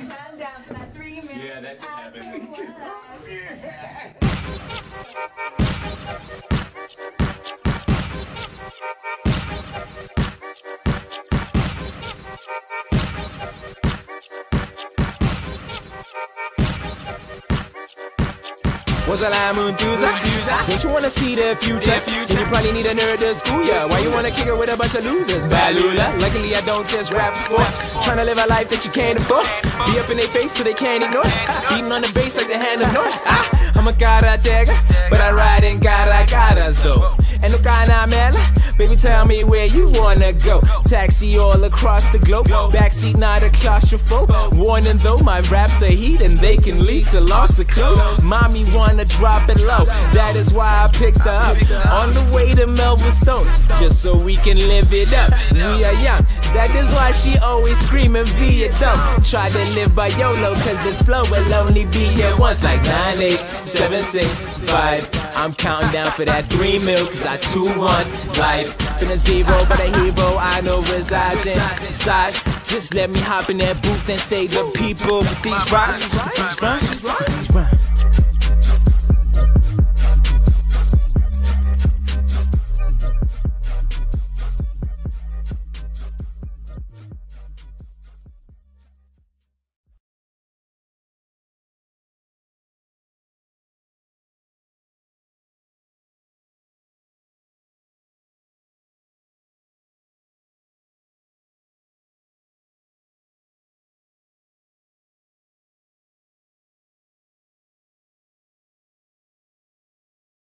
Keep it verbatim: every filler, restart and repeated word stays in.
I'm down for that three minutes. Yeah, that just happened. What's a lie, Moontuza? Don't you wanna see the future? Then you probably need a nerd to school ya. Why you wanna kick it with a bunch of losers? Balula. Luckily I don't just rap sports. Tryna live a life that you can't afford. Be up in their face so they can't ignore. Beating on the bass like the hand of Norse. Ah, I'm a karateka, but I ride in Caracas though. And look na mela, baby tell me where you wanna go. Taxi all across the globe. Backseat not a claustrophobe. Warning though, my raps are heat and they can lead to loss of clothes. Mommy wanna drop it low, that is why I picked her up on the way to Melville Stone, just so we can live it up. We are young, that is why she always screaming Vietnam. Try to live by YOLO, cause this flow will only be here once. Like nine, eight, seven, six, five. I'm counting down for that three mil, cause I two one life. Been a zero, but a hero I know resides inside. Just let me hop in that booth and save the people with these rocks. These rocks.